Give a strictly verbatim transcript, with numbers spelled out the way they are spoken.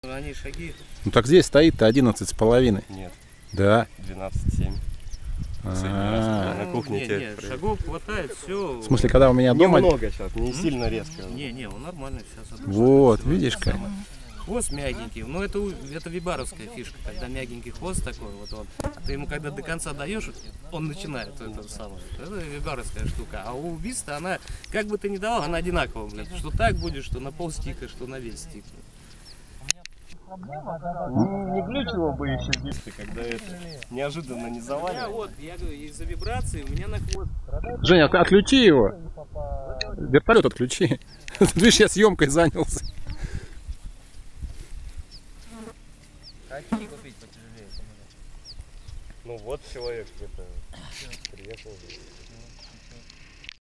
Они шаги. Ну так здесь стоит-то одиннадцать с половиной. Нет. Да. двенадцать семь. А, На кухне не, тебе. не, шагов хватает, все. в смысле, когда у меня дома... Немного сейчас, не сильно резко. Не, не, он нормально сейчас. Вот, видишь как. Хвост мягенький, ну это, у- это вибаровская фишка, когда мягенький хвост такой, вот он, ты ему когда до конца даешь, он начинает это самое, это вибаровская штука, а у убийства она, как бы ты ни давал, она одинаковая, блин, что так будет, что на пол стика, что на весь стик. Не глючило бы еще здесь, когда это неожиданно не завалило. Вот, я говорю, из-за вибрации у меня на хвост. Женя, от- отключи его. Вертолет отключи. Видишь, я съемкой занялся. Какие купить потяжелее? Ну вот человек это приехал.